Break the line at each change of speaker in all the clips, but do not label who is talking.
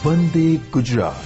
वंदे गुजरात।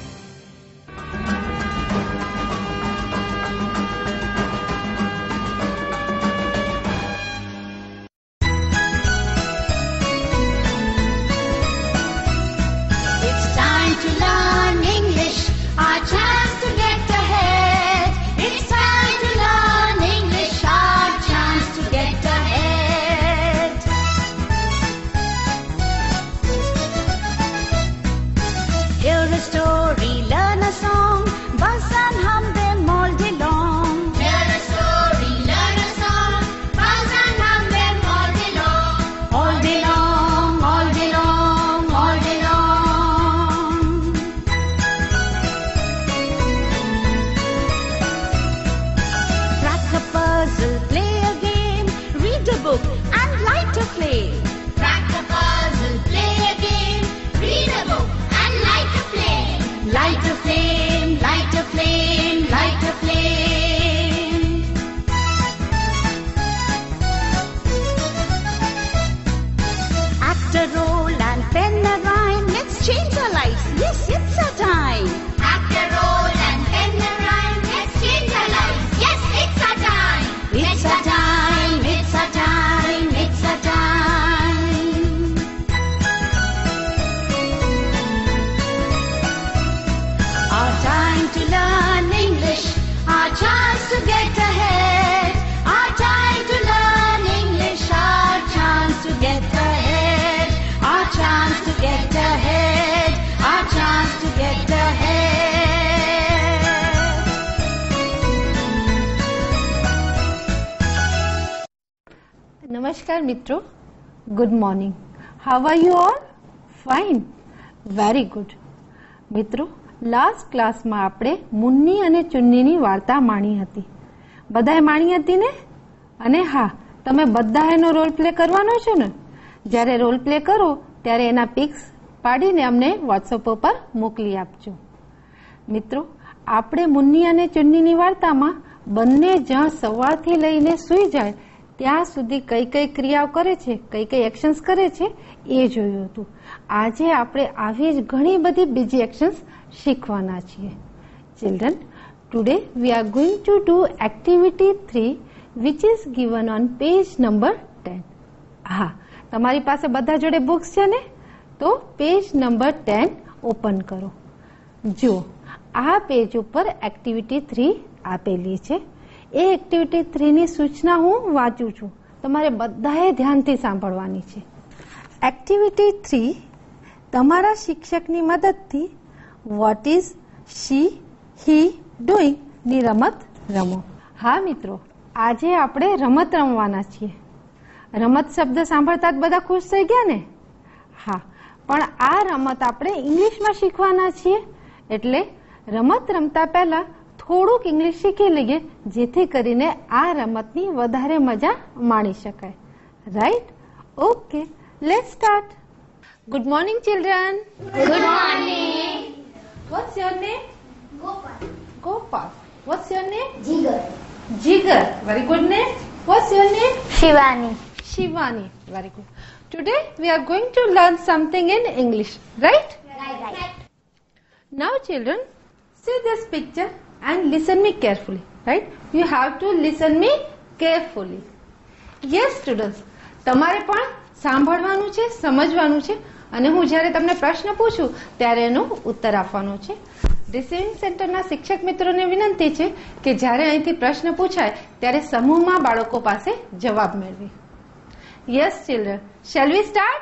નમસ્કાર મિત્રો, good morning. How are you all? Fine, very good. મિત્રો, લાસ્ટ ક્લાસમાં આપણે મુન્ની અને ચુન્નીની વાર્તા માણી હતી. બધાએ માણી હતી ને? અને હા, તમે બધા એનો રોલ પ્લે કરવાનો છો ને? જ્યારે રોલ પ્લે કરો ત્યારે એના પિક્સ પાડીને અમને વોટ્સએપ ઉપર મોકલી આપજો. મિત્રો, આપણે મુન્ની અને ચુન્નીની વાર્તામાં બંને જ્યાં સવારથી લઈને સૂઈ જાય ત્યાં સુધી કઈ કઈ ક્રિયાઓ કરે છે, કઈ કઈ એક્શન્સ કરે છે એ જોયું હતું. આજે આપણે આવી જ ઘણી બધી બીજી એક્શન્સ શીખવાના છીએ. Children, today we are going to do activity 3 which is given on page number 10. હા, તમારી પાસે બધા જોડે બુક્સ છે ને? તો પેજ નંબર 10 ઓપન કરો. જુઓ, આ પેજ ઉપર એક્ટિવિટી 3 આપેલી છે. એ એક્ટિવિટી 3 ની સૂચના હું વાંચું છું. તમારે બધાએ ધ્યાનથી સાંભળવાની છે. એક્ટિવિટી 3, તમારા શિક્ષકની મદદથી what is she he doing ની રમત રમો. હા મિત્રો, આજે આપણે રમત રમવાના છીએ. રમત શબ્દ સાંભળતા જ બધા ખુશ થઈ ગયા ને? હા, પણ આ રમત આપણે ઇંગ્લિશમાં શીખવાના છીએ. એટલે રમત રમતા પહેલા થોડુંક ઇંગ્લિશ શીખી લઈએ જેથી કરીને આ રમતની વધારે મજા માણી શકાય. Right? Okay, let's start. Good morning children.
Good morning.
What's your name?
Gopal.
Gopal. What's your name?
Jigar.
Jigar. Very good name. What's your name?
Shivani.
Shivani. Very good. Today we are going to learn something in English. Right?
Right.
Now children, see this picture and listen me carefully. Right? You have to listen me carefully. Yes students, તમારે પણ સાંભળવાનું છે, સમજવાનું છે અને હું જ્યારે તમને પ્રશ્ન પૂછું ત્યારે એનો ઉત્તર આપવાનો છે. રિસીવિંગ સેન્ટરના શિક્ષક મિત્રોને વિનંતી છે કે જ્યારે અહીંથી પ્રશ્ન પૂછાય ત્યારે સમૂહમાં બાળકો પાસે જવાબ મેળવી. Yes children, shall we start?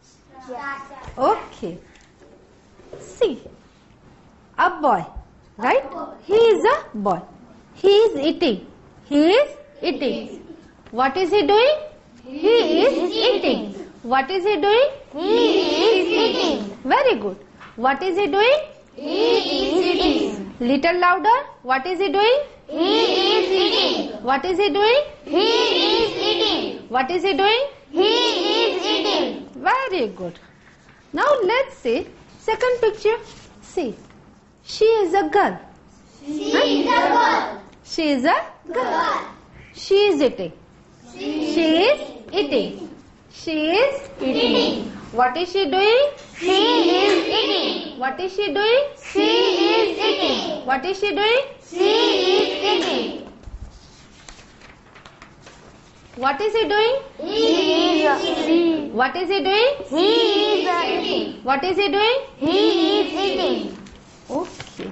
Okay. See, a boy. Right? He is a boy. He is eating. He is eating. What is he doing? He is eating. What is he doing?
He is eating.
Very good. What is he doing?
He is eating.
Little louder. What is he doing?
He is eating.
What is he doing?
He is eating.
What is he doing?
He is eating.
Very good. Now let's see second picture. See, she is a girl.
She is a girl.
She is a girl. She is eating. She is eating. She is eating. What is she doing?
She is eating.
What is she doing?
She is eating.
What is she doing?
She is eating.
What is he doing?
He is eating.
What is he doing?
He is eating.
What is he doing?
He is eating.
Okay.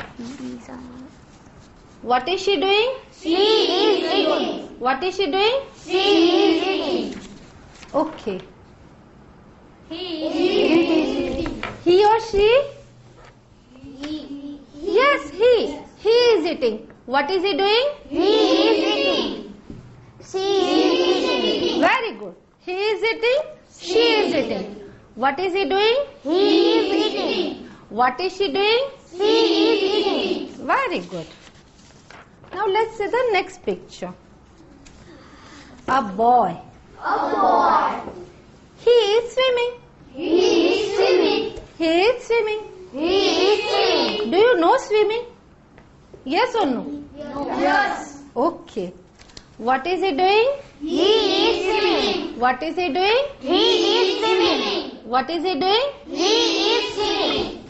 What is she doing?
She is eating.
What is she doing?
She is eating.
Okay.
He is eating.
He or she? Yes, he. He is eating. What is he doing?
He is eating. She is eating.
Very good. He is eating. She is eating. What is he doing?
He is eating.
What is she doing?
She is eating.
Very good. Now let's see the next picture. A boy.
A boy.
He is swimming.
He is swimming.
He is swimming.
He is swimming.
Do you know swimming? Yes or no?
Yes.
Okay. What is he doing?
He is swimming.
What is he doing?
He is swimming.
What is he doing?
He is swimming.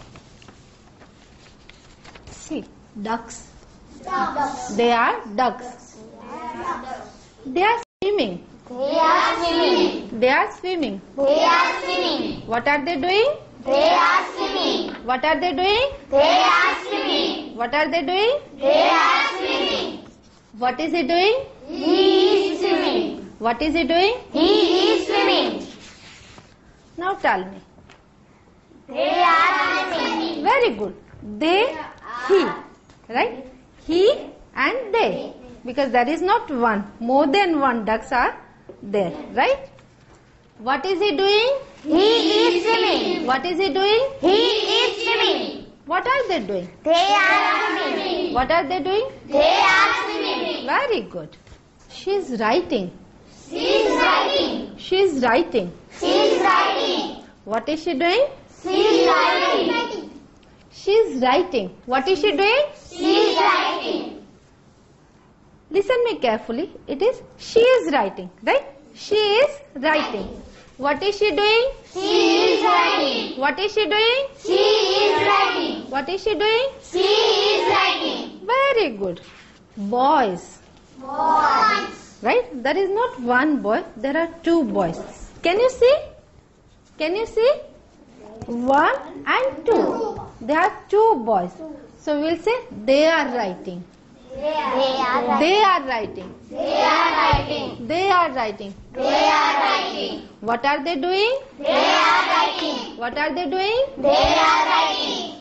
See, ducks.
Ducks.
They are ducks. They are swimming.
They are swimming.
They are swimming.
They are swimming.
What are they doing?
They are swimming.
What are they doing?
They are swimming.
What are they doing?
They are swimming.
What is he doing?
He is swimming.
What is he doing?
He is swimming.
Now tell me.
They are swimming.
Very good. They, he. Right? He and they. Because there is not one. More than one ducks are there. Right? What is he doing?
He is swimming.
What is he doing?
He is swimming.
What are they doing?
They are swimming.
What are they doing?
They are swimming.
Very good. She is writing.
She is writing.
She is writing.
She is writing.
What is she doing?
She is writing.
She is writing. What is she doing?
She is writing.
Listen me carefully. It is she is writing. Right? She is writing. What is she doing?
She is writing.
What is she doing?
She is writing.
What is she doing?
She is writing.
Very good. Boys.
Boys.
Right? There is not one boy. There are two boys. Can you see? Can you see? 1 and 2. There are two boys. So we will say they are writing.
They are writing.
They are writing.
They are writing.
They are writing.
They are writing.
What are they doing?
They are writing.
What are they doing?
They are writing.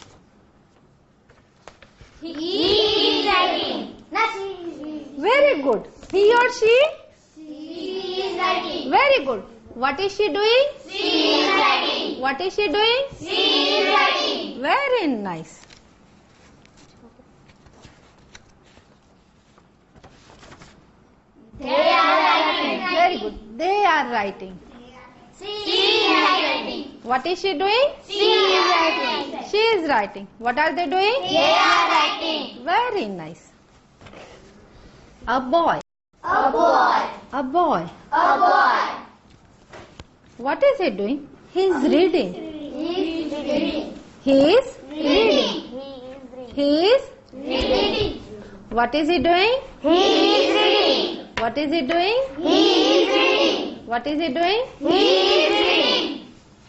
He is writing.
Very good. He or she?
He is writing.
Very good. What is she doing?
She is writing.
What is she doing?
She is writing.
Very nice.
They are writing.
Very good. They are writing.
She is writing.
What is she doing?
She is writing.
She is writing. What are they doing?
They are writing.
Very nice. A boy.
A boy.
A boy.
A boy.
What is he doing? He is reading.
He is reading.
He is reading. He is.
Reading.
What is he doing?
He is reading.
What is he doing?
He is reading.
What is he doing?
He is reading.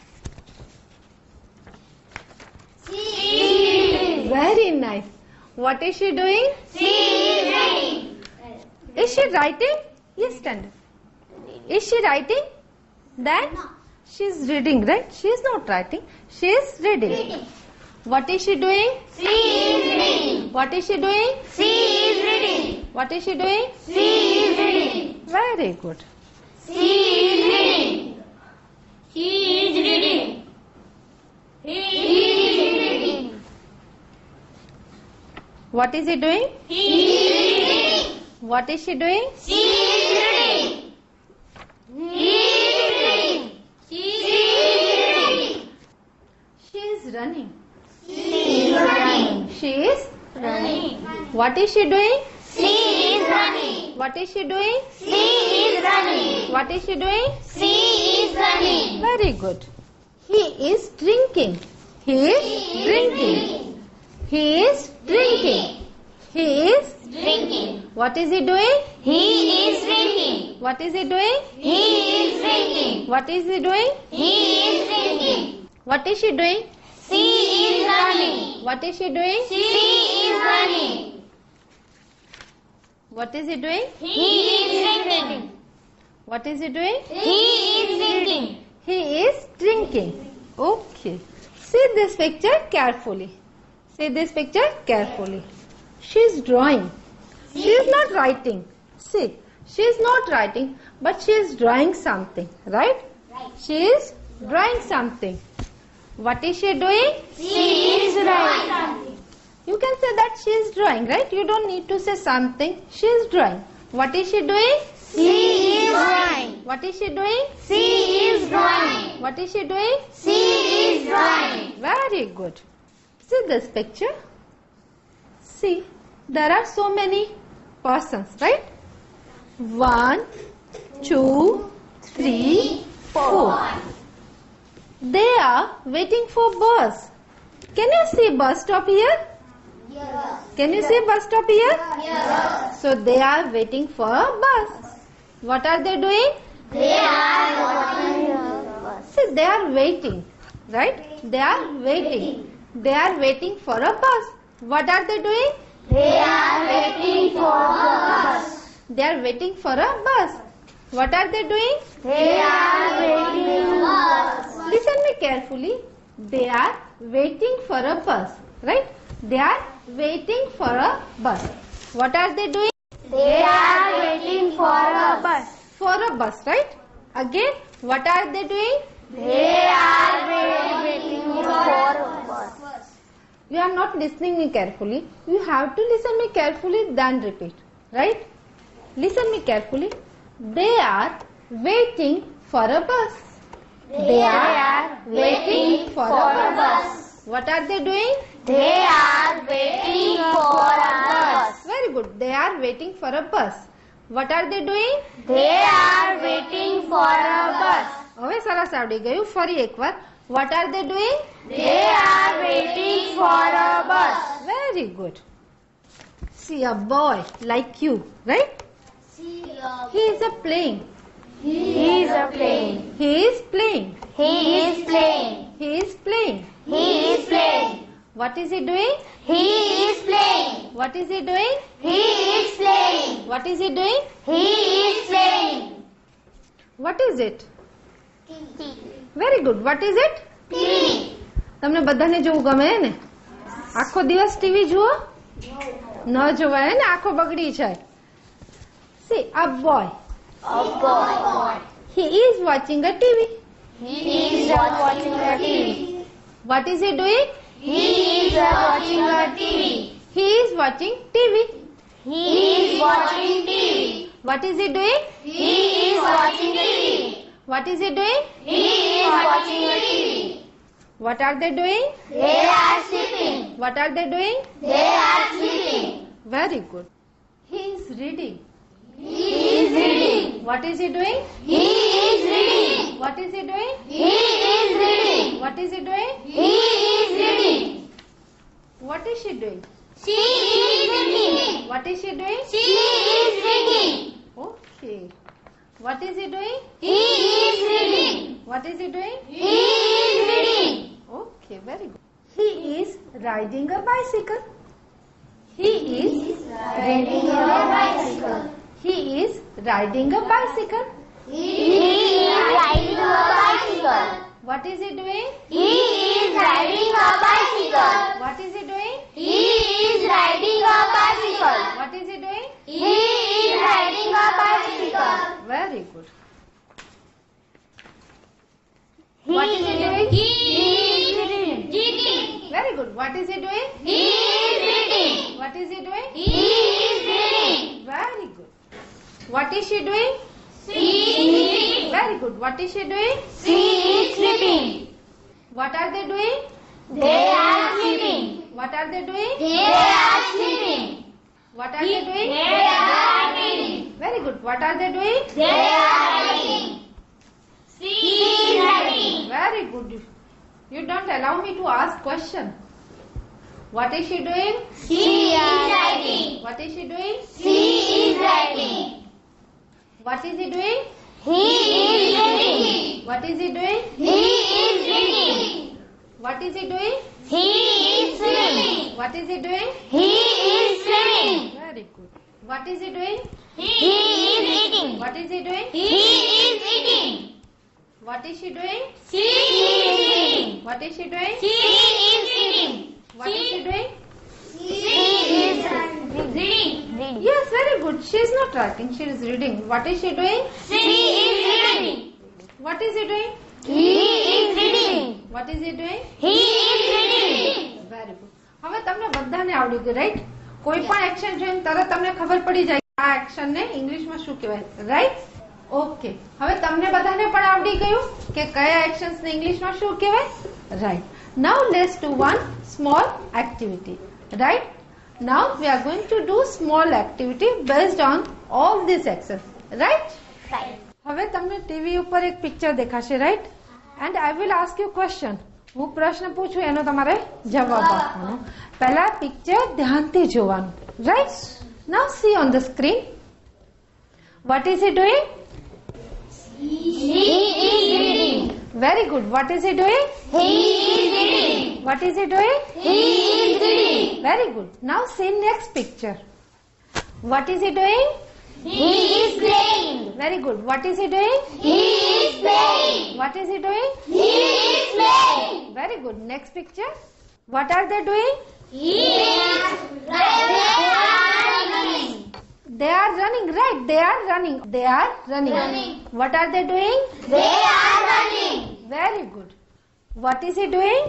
She is reading.
Very nice. What is she doing?
She is reading.
Is she writing? Yes, stand up. Is she writing? Then she is reading, right? She is not writing. She is reading.
Reading.
What is she doing?
She is reading.
What is she doing?
She is reading.
What is she doing?
She is reading.
Very good.
She is reading. He is reading. He is reading.
What is he doing?
He is reading.
What is she doing?
She is reading. He is reading. She is reading.
She is running.
She is running.
She is.
Running.
What is she doing?
She is running.
What is she doing?
She is running.
What is she doing?
She is is running.
Very good. He is drinking. He is drinking. He is drinking. He is
Drinking.
What is he doing?
He is drinking.
What is he doing?
He is drinking.
What is he doing?
He is drinking.
What is she doing?
She is running.
What is she doing?
She is running.
What is he doing?
He is drinking.
What is he doing?
He is drinking.
He is drinking. Okay. See this picture carefully. See this picture carefully. She is drawing. She is not writing. See, she is not writing, but she is drawing something, right? She is drawing something. What is she doing?
She is drawing.
You can say that she is drawing, right? You don't need to say something. She is drawing. What is she doing?
She is drawing.
What is she doing?
She is drawing.
What is she doing?
She is drawing.
Very good. See this picture. See, there are so many persons, right? 1, 2, 3, 4. They are waiting for bus. Can you see bus stop here?
Yes.
Can you see bus stop here?
Yes.
So they are waiting for a bus. What are they doing?
They are watching.
See, they are waiting, right? They are waiting. They are waiting for a bus. What are they doing?
They are waiting for the bus.
They are waiting for a bus. What are they doing?
They are waiting for the bus.
Listen me carefully. They are waiting for a bus, right? They are waiting for a bus. What are they doing?
They are waiting for a bus.
For a bus, right? Again, what are they doing?
They are waiting for a bus.
You are not listening me carefully. You have to listen me carefully, then repeat, right? Listen me carefully. They are waiting for a bus. They are waiting for a bus. What are they doing?
They are waiting for a bus.
Very good. They are waiting for a bus. What are they doing?
They are waiting for a bus.
હવે સરસ આવડી ગયું. ફરી એકવાર. What are they doing?
They are waiting for a bus.
Very good. See a boy like you, right? He is a playing.
He is a playing.
He is playing.
He is playing.
He is playing.
He is playing.
What is he doing?
He is playing.
What is he doing?
He is playing.
What is he doing?
He is playing.
What is it? Very good. What is it?
TV.
તમને બધાને જોવું ગમે ને? આખો દિવસ TV જુઓ? ન જોવાય ને, આખો બગડી જાય. See a boy.
A boy.
He is watching a TV.
He is watching a TV.
What is he doing?
He is watching a TV.
He is watching TV.
He is watching TV.
What is he doing?
He is watching TV.
What is he doing?
He is watching a TV.
What are they doing?
They are sleeping.
What are they doing?
They are sleeping.
Very good. He is reading.
He is reading.
What is he doing?
He is reading.
What is he doing?
He is reading.
What is he doing?
He is reading.
What is she doing?
She is reading.
What is she doing?
She is reading.
Okay. What is he doing?
He is reading.
What is he doing?
He is reading.
Okay, very good. He is riding a bicycle. He is
Riding a bicycle.
He is riding a bicycle.
He is riding a bicycle.
What is he doing?
He is riding a bicycle.
What is he doing?
He is riding a bicycle.
What is he doing?
He is riding a bicycle.
Very good.
What is he doing? He is reading.
Very good. What is he doing?
He is reading.
What is he doing?
He is reading.
Very good. What is she doing?
She is sleeping.
Very good. What is she doing?
She is sleeping.
What are they doing?
They are sleeping.
What are they doing?
They are sleeping.
What are they doing?
They are reading.
Very good. What are they doing?
They are reading. She is writing.
Very good. You don't allow me to ask question. What is she doing?
She is writing.
What is she doing?
She is writing.
What is he doing?
He is reading.
What is he doing?
He is reading.
What is he doing?
He is swimming.
What is he doing?
He is swimming.
Very good. What is he doing?
He is eating.
What is he doing?
He is eating.
What is she doing?
She is eating.
What is she doing?
She is eating.
What is she doing?
She is reading.
Yes, very good. She is not writing. She is reading. What is she doing?
She is reading.
What is he doing?
He is reading.
What is he doing?
He is reading.
Very good. હવે તમને બધાને આવડી ગયું, right? કોઈ પણ action જોઈને તરત તમને ખબર પડી જાય આ એક્શન ને ઇંગ્લિશમાં શું કહેવાય, રાઈટ? ઓકે. હવે તમને બધાને પણ આવડી ગયું કે કયા એક્શન્સ ને ઇંગ્લિશમાં શું કહેવાય, right? Now let's do one small activity, right? Now we are going to do small activity based on all this actions, right? હવે તમને ટીવી ઉપર એક પિક્ચર દેખાશે, right? And I will ask you question. હું પ્રશ્ન પૂછું એનો તમારે જવાબ આપવાનો. પહેલા પિક્ચર ધ્યાનથી જોવાનું, right? Now see on the screen. What is he doing?
He is reading.
Very good. What is he doing?
He is reading.
What is he doing?
He is reading.
Very good. Now see next picture. What is he doing?
He is playing.
Very good. What is he doing?
He is playing.
What is he doing?
He is playing.
Very good. Next picture. What are they doing?
He is running.
They are running, right? They are running. They are running.
Running.
What are they doing?
They are running.
Very good. What is he doing?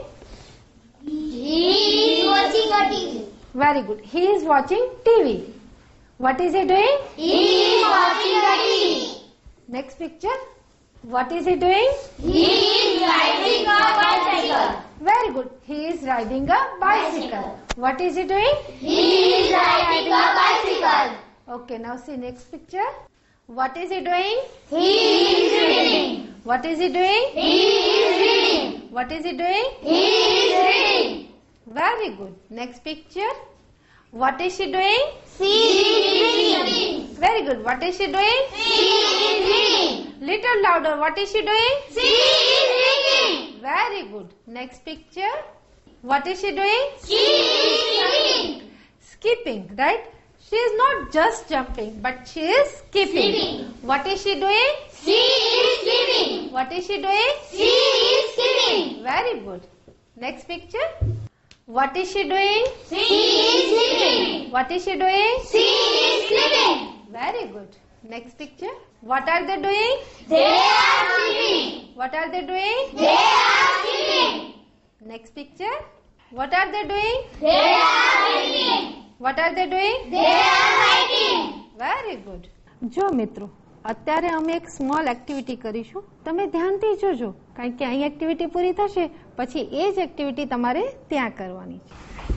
He is watching a TV.
Very good. He is watching TV. What is he doing?
He is watching a TV.
Next picture. What is he doing?
He is riding a bicycle.
Very good. He is riding a bicycle. What is he doing?
He is riding a bicycle.
Okay, now see next picture. What is he doing?
He is reading.
What is he doing?
He is reading.
What is he doing?
He is reading.
Very good. Next picture. What is she doing?
She is reading.
Very good. What is she doing?
She is reading.
Little louder. What is she doing?
She is reading.
Very good. Next picture. What is she doing?
She is skipping.
Skipping, right? She is not just jumping, but she is skipping.
Skipping.
What is she doing?
She is skipping.
What is she doing?
She is skipping.
Very good. Next picture. What is she doing?
She is sleeping.
What is she doing?
She is sleeping.
Very good. Next picture. What are they doing?
They are sleeping.
What are they doing?
They are sleeping.
Next picture. What are they doing?
They are reading.
What are they doing?
They are writing.
Very good. જો મિત્રો, અત્યારે અમે એક small activity કરીશું. તમે ધ્યાનથી જોજો, કારણ કે અહીં એક્ટિવિટી પૂરી થશે પછી એ જ એક્ટિવિટી તમારે ત્યાં કરવાની છે.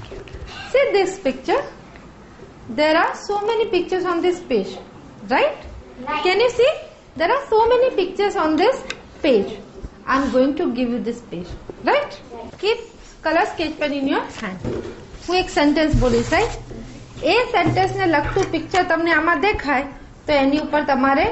See this picture. There are so many pictures on this page, right? Can you see? There are so many pictures on this page. I am going to give you this page, right? Keep color sketch pen in your hand. હું એક sentence બોલીશ, right? એ સેન્ટેન્સને લગતું picture તમને આમાં દેખાય તો એની ઉપર તમારે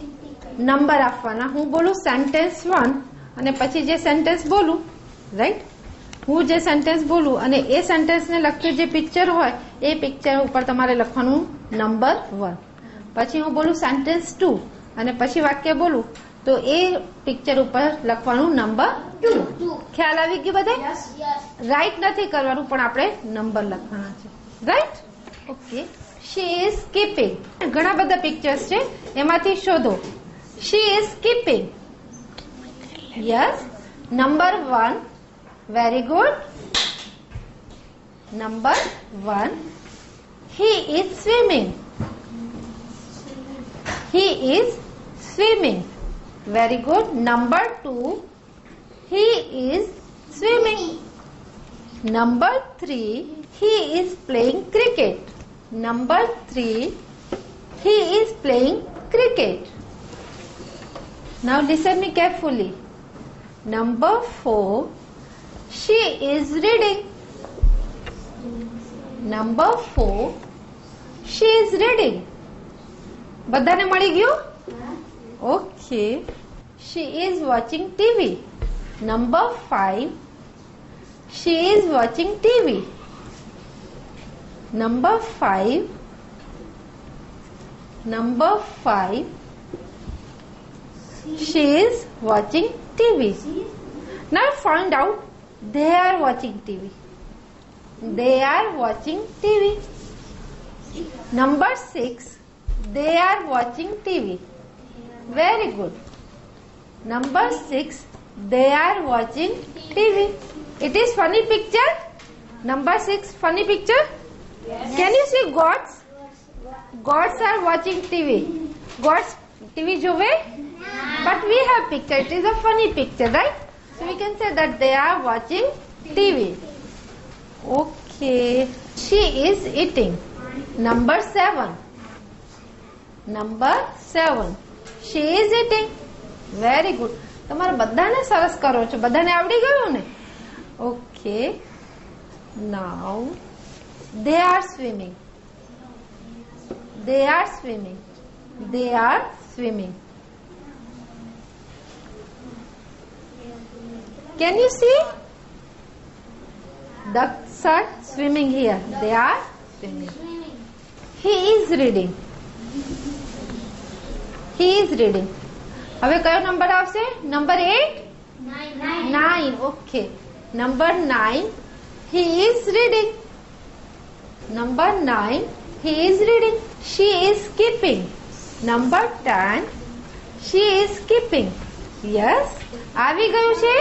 નંબર આપવાના. હું બોલું સેન્ટેન્સ 1 અને પછી જે સેન્ટેન્સ બોલું, રાઈટ? હું જે સેન્ટેન્સ બોલું અને એ સેન્ટેન્સને લગતું જે પિક્ચર હોય એ પિક્ચર ઉપર તમારે લખવાનું નંબર 1. પછી હું બોલું સેન્ટેન્સ 2 અને પછી વાક્ય બોલું તો એ પિક્ચર ઉપર લખવાનું નંબર 2. ખ્યાલ આવી ગયો બધા? રાઈટ નથી કરવાનું પણ આપણે નંબર લખવાના છે, right? Okay. She is skipping. ઘણા બધા પિક્ચર્સ છે, એમાંથી શોધો. She is skipping. Yes. Number 1. Very good. Number 1. He is swimming. He is swimming. Very good. Number 2. He is swimming. Number 3. He is playing cricket. Number 3. He is playing cricket. Now listen me carefully. Number 4, she is reading. Number 4, she is reading. બધાને મળી ગયું? Okay. She is watching TV. Number 5, she is watching TV. Number 5, she is watching TV. Now find out they are watching TV. They are watching TV. Number 6, they are watching TV. Very good. Number 6, they are watching TV. It is funny picture. Number 6, funny picture. Yes. Can you see gods? Gods are watching TV. Gods TV jove? But we have picture. It is a funny picture, right? So we can say that they are watching TV. Okay. She is eating. Number 7. Number 7. She is eating. Very good. તમારે બધાને સરસ કરો છો. બધાને આવડી ગયું ને? Okay. Now they are swimming. They are swimming. They are swimming. Can you see? Ducks are swimming here. They are swimming. He is reading. He is reading. હવે કયો નંબર આવશે? Number 8? 9. Okay. Number 9. He is reading. Number 9. He is reading. She is skipping. Number 10. She is skipping. Yes. આવી ગયું છે?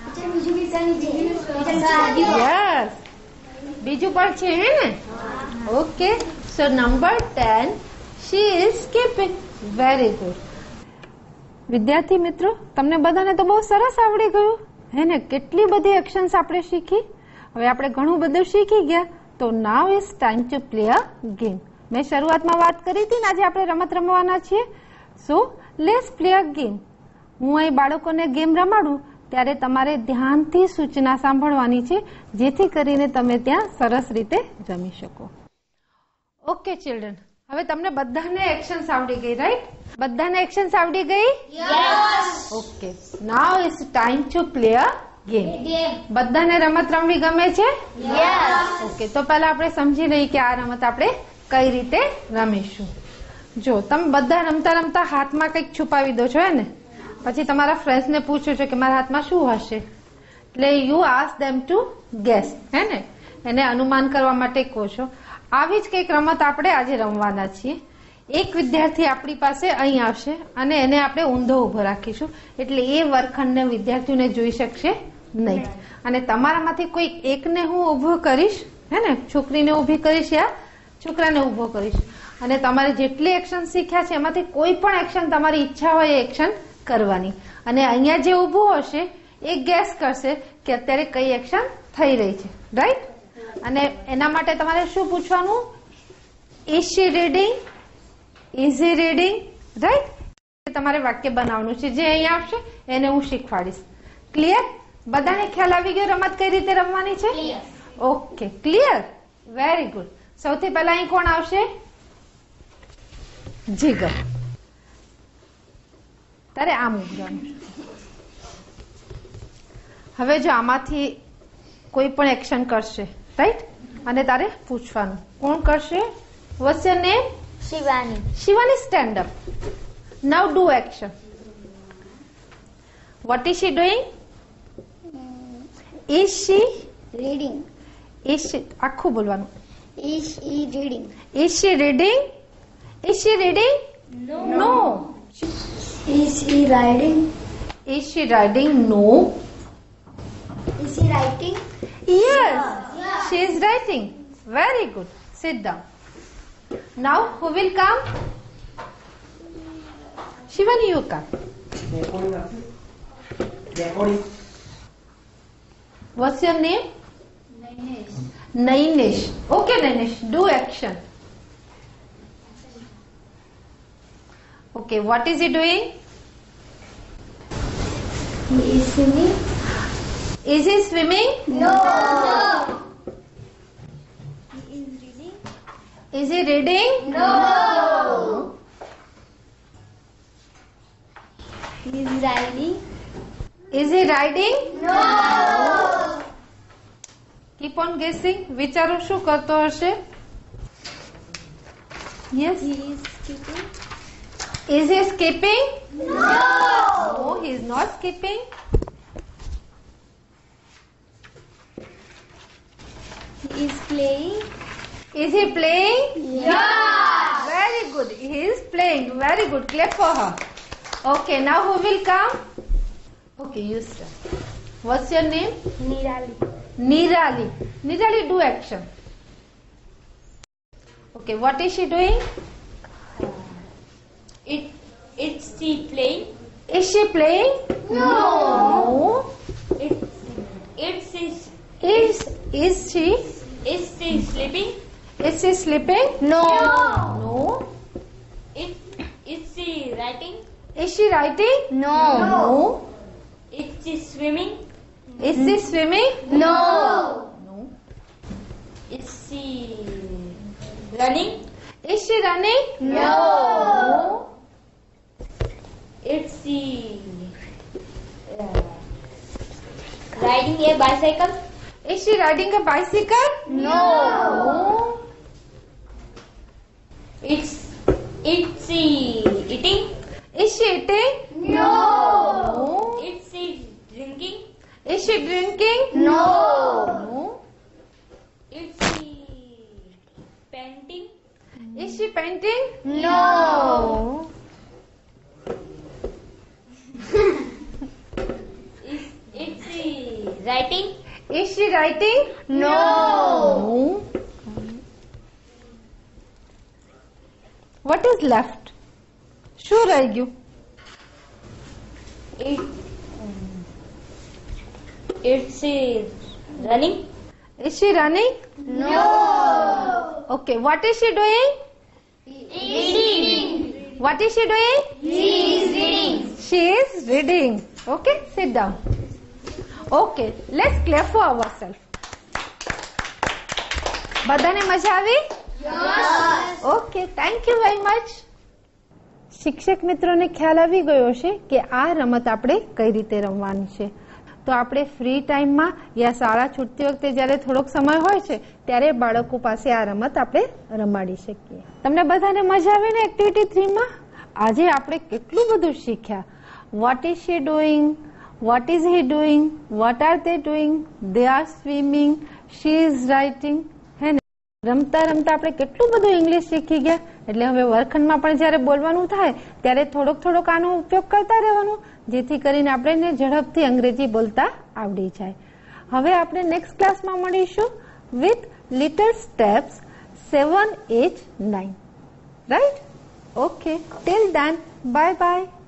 Yes. બીજું પણ છે હે ને? Okay. So number 10. She is skipping. Very good. વિદ્યાર્થી મિત્રો, તમને બધાને તો બહુ સરસ આવડી ગયું હે ને? કેટલી બધી એક્શન્સ આપણે શીખી. હવે આપણે ઘણું બધું શીખી ગયા. તો now is time to play a game. મેં શરૂઆતમાં વાત કરી હતી ને, આજે આપણે રમત રમવાના છીએ. So let's play a game. હું અહીં બાળકોને ગેમ રમાડું ત્યારે તમારે ધ્યાનથી સૂચના સાંભળવાની છે, જેથી કરીને તમે ત્યાં સરસ રીતે રમી શકો. ઓકે ચિલ્ડ્રન, હવે તમને બધાને એક્શન્સ આવડી ગઈ, રાઈટ? બધાને એક્શન્સ આવડી ગઈ?
Yes.
Okay. Now is time to play a game. બધાને રમત રમવી ગમે છે?
Yes.
ઓકે. તો પહેલા આપણે સમજી લઈએ કે આ રમત આપણે કઈ રીતે રમીશું. જો તમે બધા રમતા રમતા હાથમાં કંઈક છુપાવી દો છો હે ને, પછી તમારા ફ્રેન્ડ્સને પૂછો છો કે મારા હાથમાં શું હશે, એટલે you ask them to guess, હે ને? એને અનુમાન કરવા માટે કહો છો. આવી જ કંઈક રમત આપણે આજે રમવાના છીએ. એક વિદ્યાર્થી આપણી પાસે અહીં આવશે અને એને આપણે ઊંધો ઉભો રાખીશું, એટલે એ વર્ગખંડને વિદ્યાર્થીઓને જોઈ શકશે નહીં. અને તમારામાંથી કોઈ એકને હું ઉભો કરીશ, હે ને? છોકરીને ઊભી કરીશ યા છોકરાને ઉભો કરીશ, અને તમારે જેટલી એક્શન શીખ્યા છે એમાંથી કોઈ પણ એક્શન તમારી ઈચ્છા હોય એ એક્શન કરવાની. અને અહીંયા જે ઊભું હશે એ ગેસ કરશે કે અત્યારે કઈ એક્શન થઈ રહી છે, રાઈટ? અને એના માટે તમારે શું પૂછવાનું? Is she reading? Is he reading? Right? તમારે વાક્ય બનાવવાનું છે, જે અહીંયા આવશે એને હું શીખવાડીશ. ક્લિયર? બધાને ખ્યાલ આવી ગયો રમત કઈ રીતે રમવાની છે? Okay, clear? Very good. સૌથી પહેલા અહીં કોણ આવશે? જીગર. તારે આમ ઉભવાનું. હવે જો આમાંથી કોઈ પણ એક્શન કરશે, રાઈટ? અને તારે પૂછવાનું કોણ કરશે? What's your name?
Shivani.
Shivani, stand up. Now do action. What is she doing? Is she
Reading.
is she આખું બોલવાનું.
Is she reading?
Is she reading? Is she reading? No.
Is she riding?
Is she riding? No.
Is she writing?
Yes. She is writing. Very good. Sit down. Now who will come? Shivani, you come. What's your name? Nainesh. Okay, Nainesh, do action. Okay, what is he doing?
He is swimming?
Is he swimming?
No.
Is he reading?
No. He is riding?
Is he riding?
No.
Keep on guessing. વિચારો શું કરતો હશે? Yes.
He is skipping?
Is he skipping?
No.
No, he is not skipping.
He is playing?
Is he playing?
Yeah.
Very good. He is playing. Very good. Clap for her. Okay, now who will come? Okay, you start. What's your name?
Nirali.
Nirali. Nirali, do action. Okay, what is she doing?
It's she playing?
Is she playing?
No.
Is she
Is she sleeping?
is she sleeping?
No.
No.
Is she writing?
Is she writing?
No.
No.
Is she swimming?
Is she swimming?
No.
No.
Is she running?
Is she running?
No.
No.
Is she riding a bicycle?
Is she riding a bicycle?
No.
No.
Is she eating?
Is she eating?
No.
No.
Is she drinking?
Is she drinking?
No.
No.
Is she painting?
Is she painting?
No. Is she writing?
Is she writing?
No.
No. What is left? શું રહી ગયું?
Is she running?
Is she running?
No.
Okay, what is she doing?
Reading.
What is she doing?
He is reading.
She is reading. Okay, sit down. Okay, let's clap for ourselves. બધાને મજા આવી?
Yes.
Okay, thank you very much. શિક્ષક મિત્રોને ખ્યાલ આવી ગયો છે કે આ રમત આપણે કઈ રીતે રમવાની છે. તો આપણે ફ્રી ટાઈમમાં યા શાળા છૂટતી વખતે જ્યારે થોડોક સમય હોય છે ત્યારે બાળકો પાસે આ રમત આપણે રમાડી શકીએ. તમને બધાને મજા આવી ને એક્ટિવિટી 3 માં? આજે આપણે કેટલું બધું શીખ્યા. What is she doing, what is he doing, what are they doing, they are swimming, she is writing. હે ને, રમતા રમતા આપણે કેટલું બધું ઇંગ્લિશ શીખી ગયા. એટલે હવે વર્ગખંડમાં પણ જ્યારે બોલવાનું થાય ત્યારે થોડોક થોડોક આનો ઉપયોગ કરતા રહેવાનું, જેથી કરીને આપણે ઝડપથી અંગ્રેજી બોલતા આવડી જાય. હવે આપણે નેક્સ્ટ ક્લાસમાં મળીશું with little steps 7, 8, 9. Right? Okay, till then bye by.